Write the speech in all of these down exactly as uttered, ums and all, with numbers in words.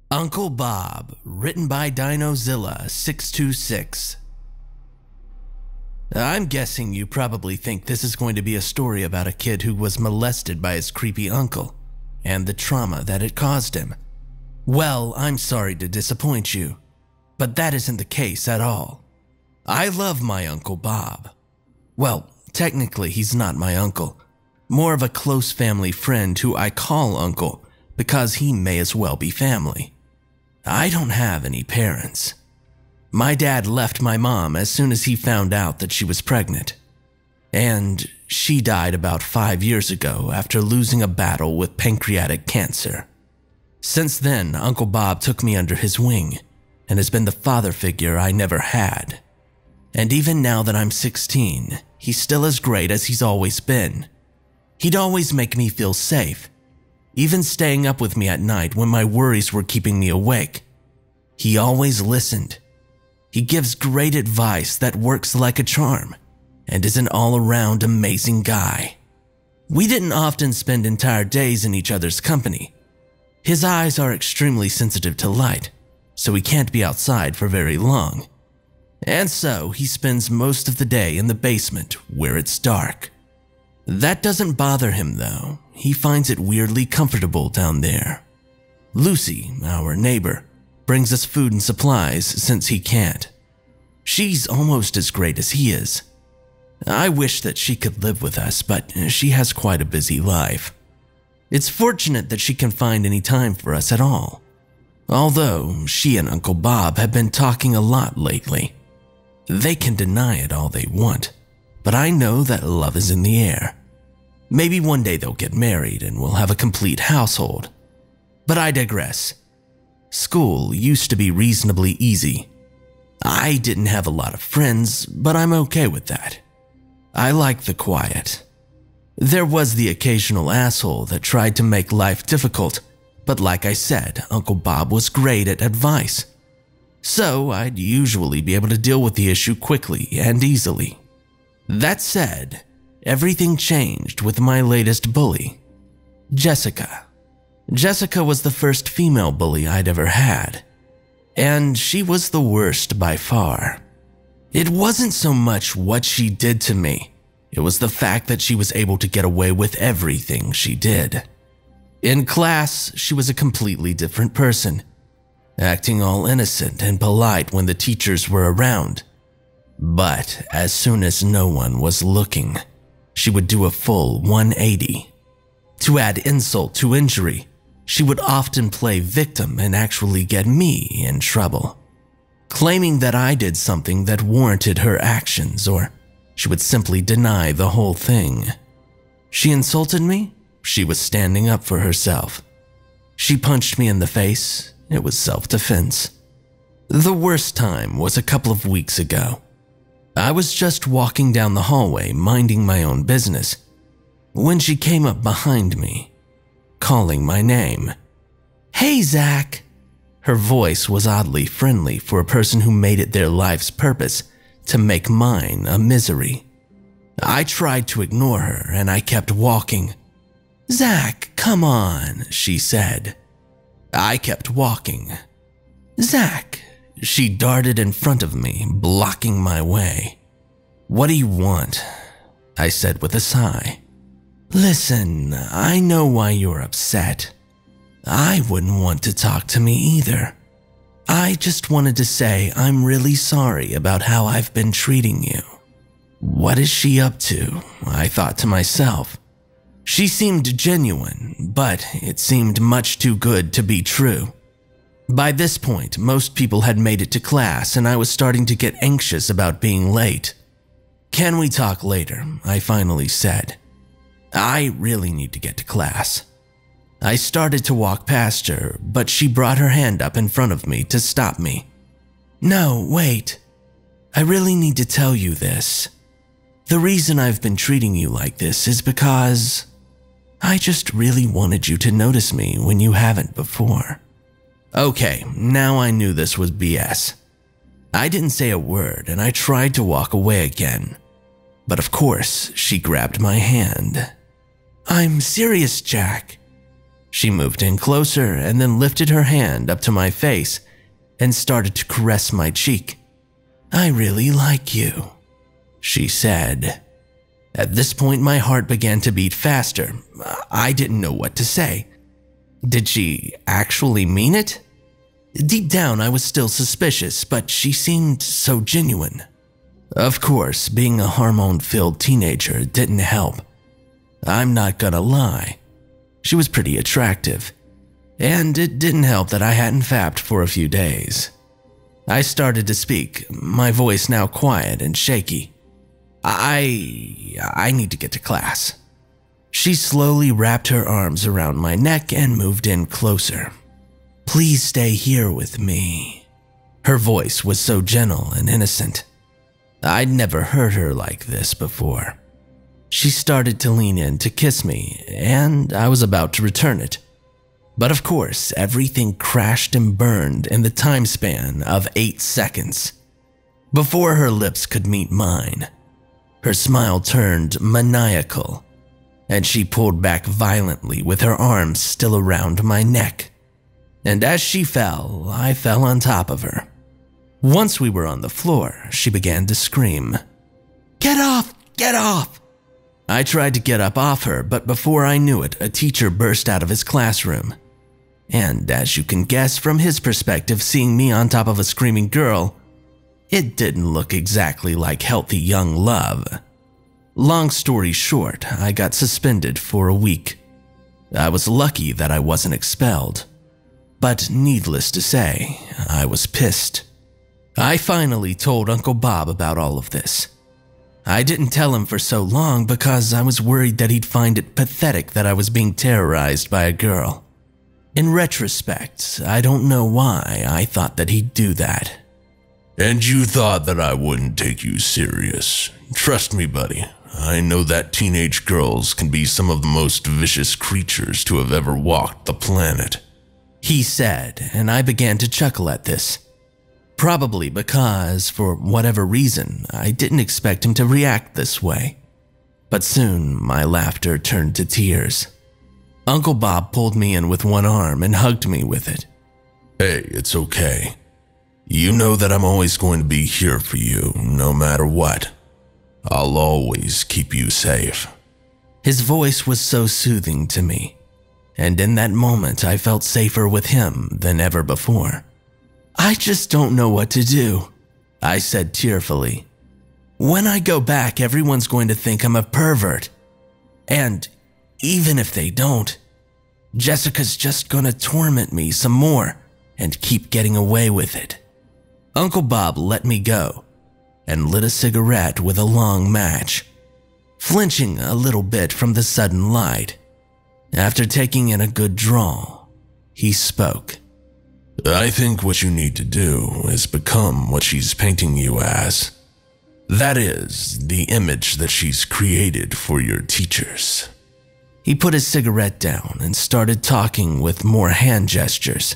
Uncle Bob, written by Dinozilla six two six. I'm guessing you probably think this is going to be a story about a kid who was molested by his creepy uncle and the trauma that it caused him. Well, I'm sorry to disappoint you, but that isn't the case at all. I love my Uncle Bob. Well, technically he's not my uncle, more of a close family friend who I call uncle because he may as well be family. I don't have any parents. My dad left my mom as soon as he found out that she was pregnant. And she died about five years ago after losing a battle with pancreatic cancer. Since then, Uncle Bob took me under his wing and has been the father figure I never had. And even now that I'm sixteen, he's still as great as he's always been. He'd always make me feel safe, even staying up with me at night when my worries were keeping me awake. He always listened. He gives great advice that works like a charm and is an all-around amazing guy. We didn't often spend entire days in each other's company. His eyes are extremely sensitive to light, so he can't be outside for very long. And so he spends most of the day in the basement where it's dark. That doesn't bother him though. He finds it weirdly comfortable down there. Lucy, our neighbor, brings us food and supplies since he can't. She's almost as great as he is. I wish that she could live with us, but she has quite a busy life. It's fortunate that she can find any time for us at all. Although she and Uncle Bob have been talking a lot lately. They can deny it all they want, but I know that love is in the air. Maybe one day they'll get married and we'll have a complete household. But I digress. School used to be reasonably easy. I didn't have a lot of friends, but I'm okay with that. I like the quiet. There was the occasional asshole that tried to make life difficult, but like I said, Uncle Bob was great at advice. So I'd usually be able to deal with the issue quickly and easily. That said, everything changed with my latest bully, Jessica. Jessica was the first female bully I'd ever had, and she was the worst by far. It wasn't so much what she did to me, it was the fact that she was able to get away with everything she did. In class, she was a completely different person, acting all innocent and polite when the teachers were around. But as soon as no one was looking, she would do a full one eighty. To add insult to injury, she would often play victim and actually get me in trouble, claiming that I did something that warranted her actions, or she would simply deny the whole thing. She insulted me, she was standing up for herself. She punched me in the face, it was self-defense. The worst time was a couple of weeks ago. I was just walking down the hallway minding my own business when she came up behind me, calling my name. "Hey, Zach." Her voice was oddly friendly for a person who made it their life's purpose to make mine a misery. I tried to ignore her and I kept walking. "Zach, come on," she said. I kept walking. "Zach." She darted in front of me, blocking my way. "What do you want?" I said with a sigh. "Listen, I know why you're upset. I wouldn't want to talk to me either. I just wanted to say I'm really sorry about how I've been treating you." What is she up to? I thought to myself. She seemed genuine, but it seemed much too good to be true. By this point, most people had made it to class and I was starting to get anxious about being late. "Can we talk later?" I finally said. I really need to get to class. I started to walk past her, but she brought her hand up in front of me to stop me. "No, wait. I really need to tell you this. The reason I've been treating you like this is because I just really wanted you to notice me when you haven't before." Okay, now I knew this was B S. I didn't say a word and I tried to walk away again. But of course, she grabbed my hand. "I'm serious, Jack. She moved in closer and then lifted her hand up to my face and started to caress my cheek. "I really like you," she said. At this point, my heart began to beat faster. I didn't know what to say. Did she actually mean it? Deep down, I was still suspicious, but she seemed so genuine. Of course, being a hormone-filled teenager didn't help. I'm not gonna lie. She was pretty attractive, and it didn't help that I hadn't fapped for a few days. I started to speak, my voice now quiet and shaky. I... I need to get to class. She slowly wrapped her arms around my neck and moved in closer. "Please stay here with me." Her voice was so gentle and innocent. I'd never heard her like this before. She started to lean in to kiss me, and I was about to return it. But of course, everything crashed and burned in the time span of eight seconds. Before her lips could meet mine, her smile turned maniacal, and she pulled back violently with her arms still around my neck. And as she fell, I fell on top of her. Once we were on the floor, she began to scream, "Get off! Get off!" I tried to get up off her, but before I knew it, a teacher burst out of his classroom. And as you can guess from his perspective, seeing me on top of a screaming girl, it didn't look exactly like healthy young love. Long story short, I got suspended for a week. I was lucky that I wasn't expelled. But needless to say, I was pissed. I finally told Uncle Bob about all of this. I didn't tell him for so long because I was worried that he'd find it pathetic that I was being terrorized by a girl. In retrospect, I don't know why I thought that he'd do that. "And you thought that I wouldn't take you serious. Trust me, buddy. I know that teenage girls can be some of the most vicious creatures to have ever walked the planet," he said, and I began to chuckle at this. Probably because, for whatever reason, I didn't expect him to react this way. But soon, my laughter turned to tears. Uncle Bob pulled me in with one arm and hugged me with it. "Hey, it's okay. You know that I'm always going to be here for you, no matter what. I'll always keep you safe." His voice was so soothing to me, and in that moment I felt safer with him than ever before. "I just don't know what to do," I said tearfully. "When I go back, everyone's going to think I'm a pervert. And even if they don't, Jessica's just gonna torment me some more and keep getting away with it." Uncle Bob let me go and lit a cigarette with a long match, flinching a little bit from the sudden light. After taking in a good draw, he spoke. "I think what you need to do is become what she's painting you as. That is, the image that she's created for your teachers." He put his cigarette down and started talking with more hand gestures.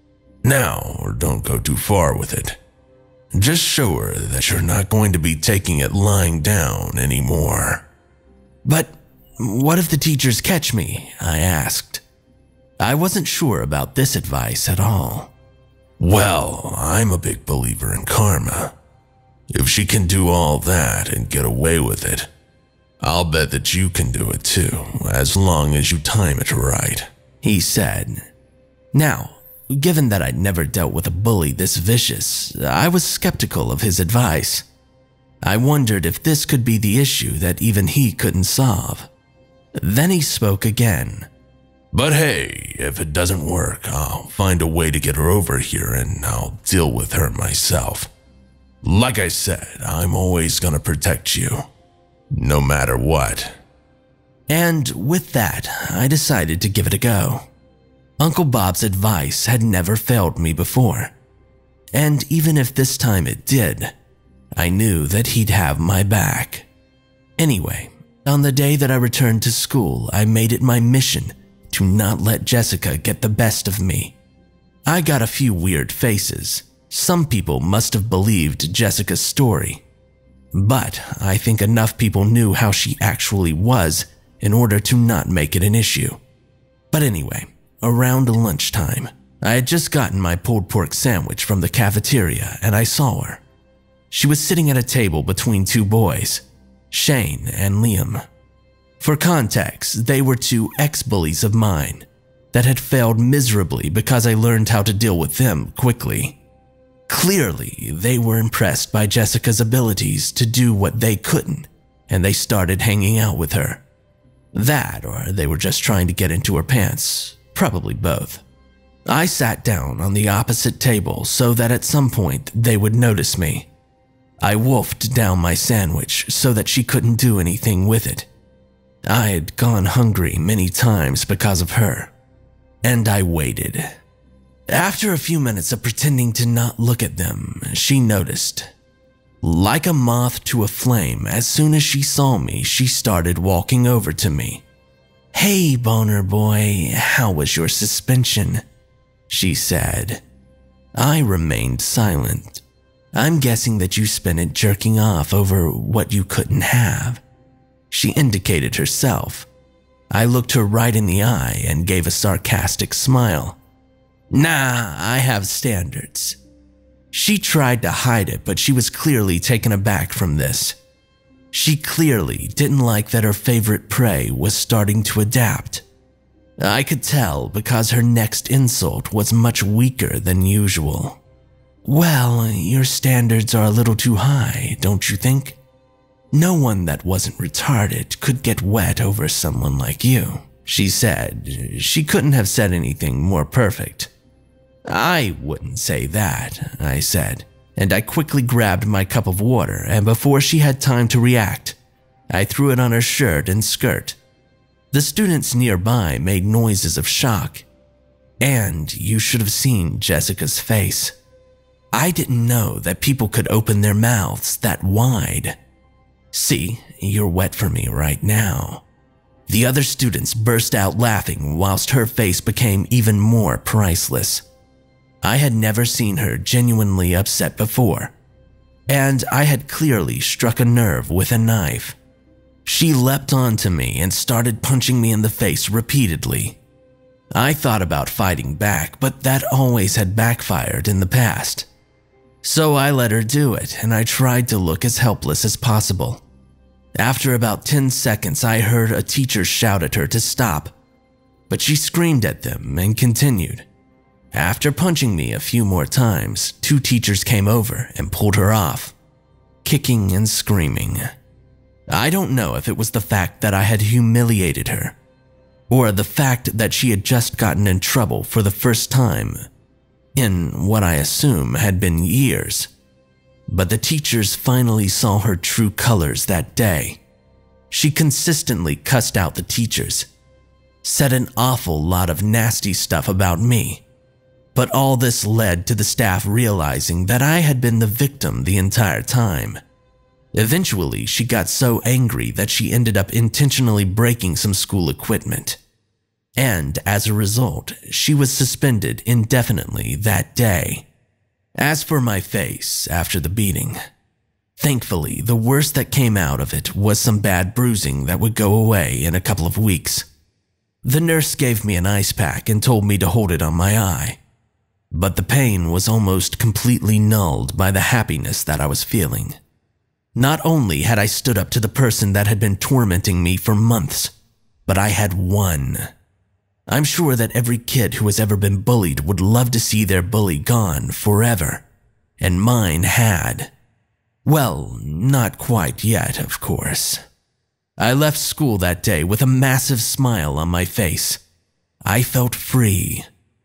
"Now, don't go too far with it. Just show her that you're not going to be taking it lying down anymore." "But what if the teachers catch me?" I asked. I wasn't sure about this advice at all. "Well, I'm a big believer in karma. If she can do all that and get away with it, I'll bet that you can do it too, as long as you time it right," he said. Now, given that I'd never dealt with a bully this vicious, I was skeptical of his advice. I wondered if this could be the issue that even he couldn't solve. Then he spoke again. "But hey, if it doesn't work, I'll find a way to get her over here and I'll deal with her myself. Like I said, I'm always gonna protect you, no matter what." And with that, I decided to give it a go. Uncle Bob's advice had never failed me before. And even if this time it did, I knew that he'd have my back. Anyway, on the day that I returned to school, I made it my mission to not let Jessica get the best of me. I got a few weird faces. Some people must have believed Jessica's story. But I think enough people knew how she actually was in order to not make it an issue. But anyway, around lunchtime. I had just gotten my pulled pork sandwich from the cafeteria and I saw her. She was sitting at a table between two boys, Shane and Liam. For context, they were two ex-bullies of mine that had failed miserably because I learned how to deal with them quickly. Clearly, they were impressed by Jessica's abilities to do what they couldn't, and they started hanging out with her. That, or they were just trying to get into her pants, probably both. I sat down on the opposite table so that at some point they would notice me. I wolfed down my sandwich so that she couldn't do anything with it. I had gone hungry many times because of her, and I waited. After a few minutes of pretending to not look at them, she noticed. Like a moth to a flame, as soon as she saw me, she started walking over to me. "Hey, boner boy, how was your suspension?" she said. I remained silent. "I'm guessing that you spent it jerking off over what you couldn't have." She indicated herself. I looked her right in the eye and gave a sarcastic smile. "Nah, I have standards." She tried to hide it, but she was clearly taken aback from this. She clearly didn't like that her favorite prey was starting to adapt. I could tell because her next insult was much weaker than usual. "Well, your standards are a little too high, don't you think? No one that wasn't retarded could get wet over someone like you," she said. She couldn't have said anything more perfect. "I wouldn't say that," I said, and I quickly grabbed my cup of water, and before she had time to react, I threw it on her shirt and skirt. The students nearby made noises of shock, and you should have seen Jessica's face. I didn't know that people could open their mouths that wide. "See, you're wet for me right now." The other students burst out laughing whilst her face became even more priceless. I had never seen her genuinely upset before, and I had clearly struck a nerve with a knife. She leapt onto me and started punching me in the face repeatedly. I thought about fighting back, but that always had backfired in the past. So I let her do it, and I tried to look as helpless as possible. After about ten seconds, I heard a teacher shout at her to stop, but she screamed at them and continued. After punching me a few more times, two teachers came over and pulled her off, kicking and screaming. I don't know if it was the fact that I had humiliated her, or the fact that she had just gotten in trouble for the first time in what I assume had been years. But the teachers finally saw her true colors that day. She consistently cussed out the teachers, said an awful lot of nasty stuff about me. But all this led to the staff realizing that I had been the victim the entire time. Eventually, she got so angry that she ended up intentionally breaking some school equipment. And as a result, she was suspended indefinitely that day. As for my face after the beating, thankfully, the worst that came out of it was some bad bruising that would go away in a couple of weeks. The nurse gave me an ice pack and told me to hold it on my eye. But the pain was almost completely nulled by the happiness that I was feeling. Not only had I stood up to the person that had been tormenting me for months, but I had won. I'm sure that every kid who has ever been bullied would love to see their bully gone forever, and mine had. Well, not quite yet, of course. I left school that day with a massive smile on my face. I felt free.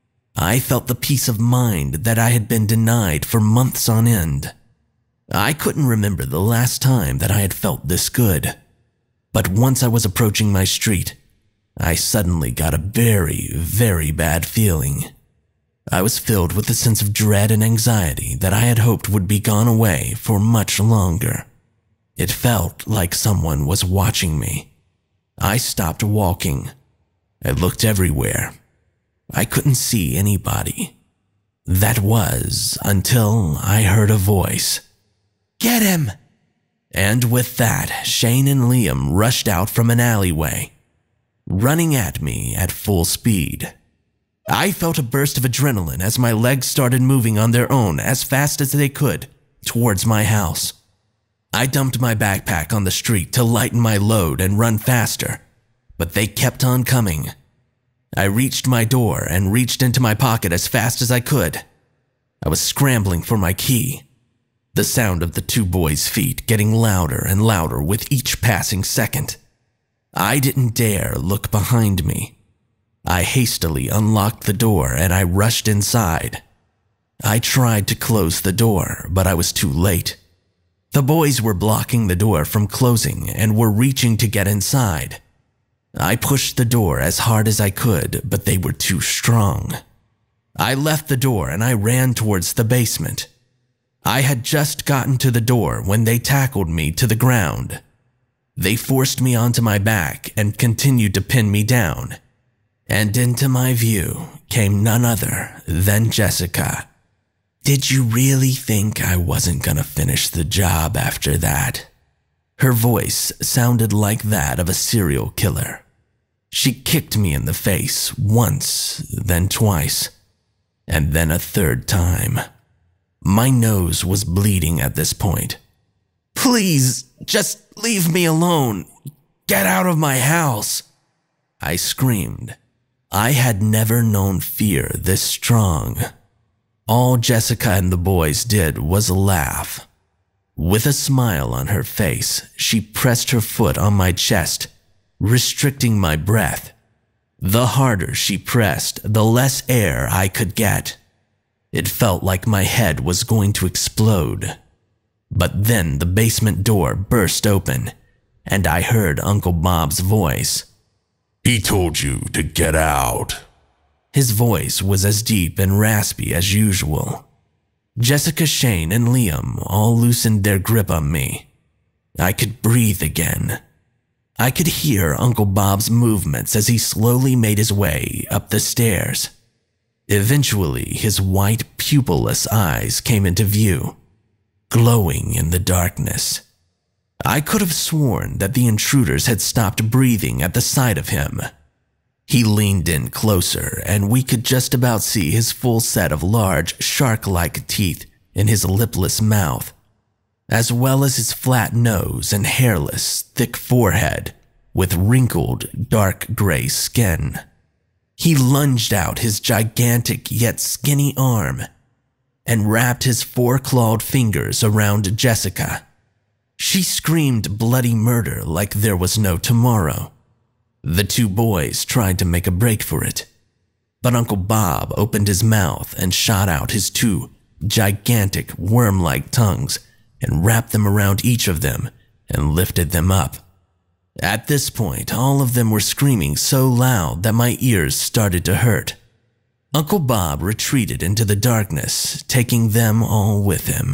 I felt the peace of mind that I had been denied for months on end. I couldn't remember the last time that I had felt this good. But once I was approaching my street, I suddenly got a very, very bad feeling. I was filled with a sense of dread and anxiety that I had hoped would be gone away for much longer. It felt like someone was watching me. I stopped walking. I looked everywhere. I couldn't see anybody. That was until I heard a voice. "Get him!" And with that, Shane and Liam rushed out from an alleyway, running at me at full speed. I felt a burst of adrenaline as my legs started moving on their own as fast as they could towards my house. I dumped my backpack on the street to lighten my load and run faster, but they kept on coming. I reached my door and reached into my pocket as fast as I could. I was scrambling for my key, the sound of the two boys' feet getting louder and louder with each passing second. I didn't dare look behind me. I hastily unlocked the door and I rushed inside. I tried to close the door, but I was too late. The boys were blocking the door from closing and were reaching to get inside. I pushed the door as hard as I could, but they were too strong. I left the door and I ran towards the basement. I had just gotten to the door when they tackled me to the ground. They forced me onto my back and continued to pin me down. And into my view came none other than Jessica. Did you really think I wasn't gonna finish the job after that? Her voice sounded like that of a serial killer. She kicked me in the face once, then twice, and then a third time. My nose was bleeding at this point. Please, just leave me alone. Get out of my house, I screamed. I had never known fear this strong. All Jessica and the boys did was laugh. With a smile on her face, she pressed her foot on my chest, restricting my breath. The harder she pressed, the less air I could get. It felt like my head was going to explode. But then the basement door burst open, and I heard Uncle Bob's voice. He told you to get out. His voice was as deep and raspy as usual. Jessica, Shane, and Liam all loosened their grip on me. I could breathe again. I could hear Uncle Bob's movements as he slowly made his way up the stairs. Eventually, his white, pupilless eyes came into view, glowing in the darkness. I could have sworn that the intruders had stopped breathing at the sight of him. He leaned in closer, and we could just about see his full set of large, shark-like teeth in his lipless mouth, as well as his flat nose and hairless, thick forehead with wrinkled, dark gray skin. He lunged out his gigantic yet skinny arm and wrapped his four-clawed fingers around Jessica. She screamed bloody murder like there was no tomorrow. The two boys tried to make a break for it, but Uncle Bob opened his mouth and shot out his two gigantic worm-like tongues and wrapped them around each of them and lifted them up. At this point, all of them were screaming so loud that my ears started to hurt. Uncle Bob retreated into the darkness, taking them all with him.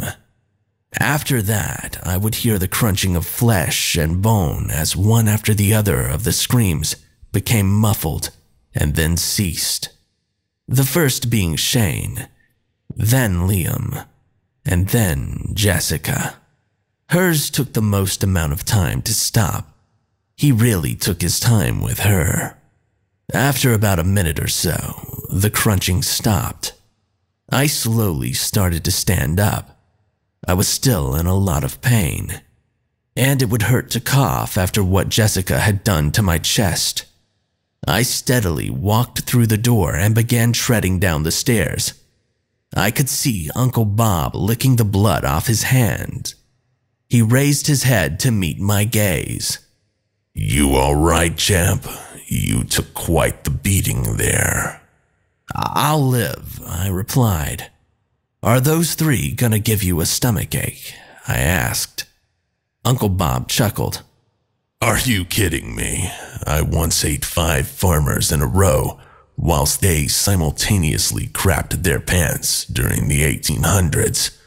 After that, I would hear the crunching of flesh and bone as one after the other of the screams became muffled and then ceased. The first being Shane, then Liam, and then Jessica. Hers took the most amount of time to stop. He really took his time with her. After about a minute or so, the crunching stopped. I slowly started to stand up. I was still in a lot of pain, and it would hurt to cough after what Jessica had done to my chest. I steadily walked through the door and began treading down the stairs. I could see Uncle Bob licking the blood off his hand. He raised his head to meet my gaze. You all right, champ? You took quite the beating there. I'll live, I replied. Are those three gonna give you a stomachache? I asked. Uncle Bob chuckled. Are you kidding me? I once ate five farmers in a row whilst they simultaneously crapped their pants during the eighteen hundreds.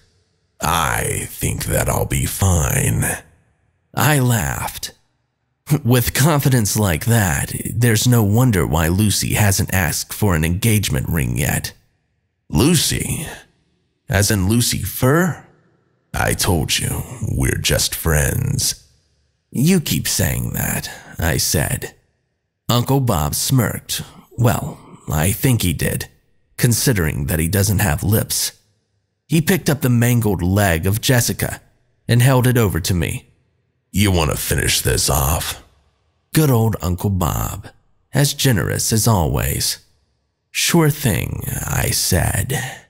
I think that I'll be fine. I laughed. With confidence like that, there's no wonder why Lucy hasn't asked for an engagement ring yet. Lucy? As in Lucy Fur? I told you, we're just friends. You keep saying that, I said. Uncle Bob smirked. Well, I think he did, considering that he doesn't have lips. He picked up the mangled leg of Jessica and held it over to me. You want to finish this off? Good old Uncle Bob, as generous as always. Sure thing, I said.